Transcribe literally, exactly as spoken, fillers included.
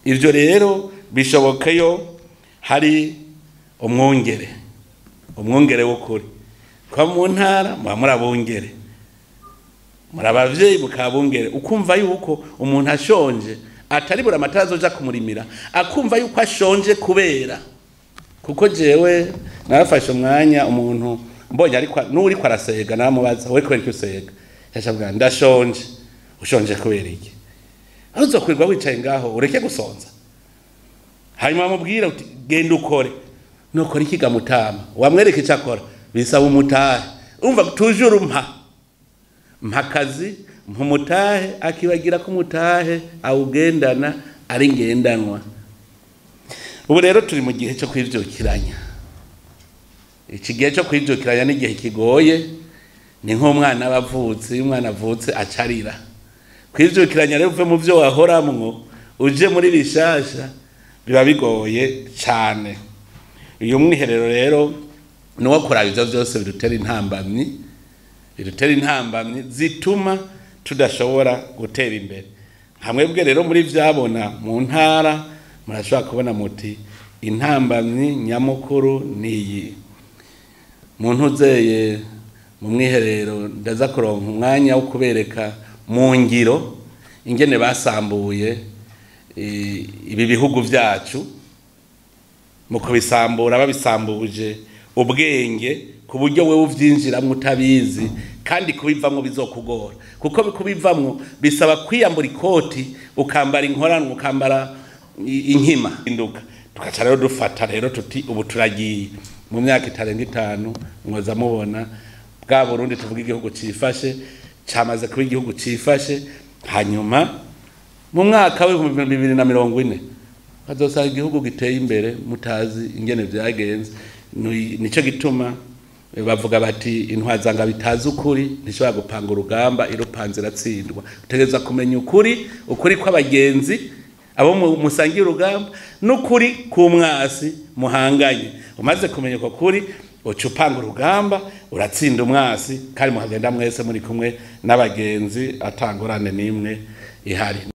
ivyo rero bishobokeyo hari umwongere umwongere w'ukuri kwa mu ntara murabongere murabavyeyi mukabongere ukumva yuko umuntu ashonje atari buramatari azoja kumurimira akumva yuko ashonje kubera kuko jewe narafashe umwanya umuntu mbonye ariko nuri kwa rasega naramubaza we kweri cyusega yashabwa ndashonje ushonje kubera iki aruzokwirwa wicaye ngaho ureke gusonza hanyuma mubwira uti genda ukore nokora iki gamutama wamwereka icakora bisaba umutahe umva tujuru mpa mpakazi mpumutahe akibagira ko umutahe awugendana ari ngendanwa. Ubu rero turi mu gihe cyo kwivyukiranya. Iki gihe cyo kwivyukiranya ni gihe kigoye, ni nk'umwana bavutse, umwana avutse acarira. Kwivyukiranya rero uve mu byo wahoramwo uje muri bishasha biba bigoye cyane. Uyu mwiherero rero no wakora ibyo byose bidutera intambamyi, bidutera intambamyi zituma tudashobora gutera imbere. Hamwebwe rero muri vyabona mu ntara murashobora kubona muti intambamyi nyamukuru niyi. Muntu uzeye mu mwiherero ndaza kuronka umwanya wo kubereka mu ngiro ingene basambuye ibi bihugu vyacu mu kubisambura babisambuje ubwenge ku buryo wewe uvyinjiramwe utabizi kandi kubivamwo bizokugora kuko kubivamwo bisaba kwiyambura ikoti ukambara inkoranwa ukambara inkima induka tukaca rero dufata rero tuti ubu turagiye mu myaka itarenga itanu mwoza mubona bwa Burundi tuvuga igihugu cifashe cyamaze kuba igihugu cifashe hanyuma mu mwaka wa bibiri na mirongo ine bazosanga igihugu giteye imbere mutazi ingene vyagenze. Nico gituma bavuga bati intwazanga bitazi ukuri ntishobora gupanga urugamba irupanze ratsindwa. Utegeza kumenya ukuri ukuri kw'abagenzi abo musangiye urugamba n'ukuri kumwasi muhanganye. Umaze kumenya ko kuri ucupanga urugamba uratsinda umwasi kandi muhagenda mwese muri kumwe n'abagenzi atangorane nimwe ihari.